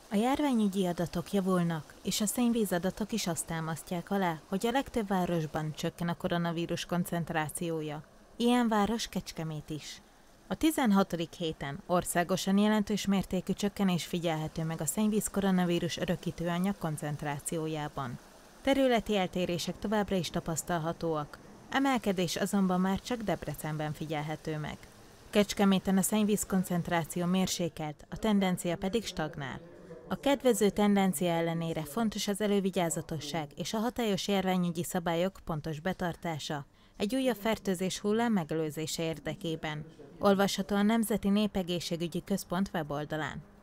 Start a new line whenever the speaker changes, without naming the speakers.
A járványügyi adatok javulnak, és a szennyvízadatok is azt támasztják alá, hogy a legtöbb városban csökken a koronavírus koncentrációja. Ilyen város Kecskemét is. A 16. héten országosan jelentős mértékű csökkenés figyelhető meg a szennyvíz koronavírus örökítőanyag koncentrációjában. Területi eltérések továbbra is tapasztalhatóak, emelkedés azonban már csak Debrecenben figyelhető meg. Kecskeméten a szennyvíz koncentráció mérsékelt, a tendencia pedig stagnál. A kedvező tendencia ellenére fontos az elővigyázatosság és a hatályos járványügyi szabályok pontos betartása egy újabb fertőzés hullám megelőzése érdekében. Olvasható a Nemzeti Népegészségügyi Központ weboldalán.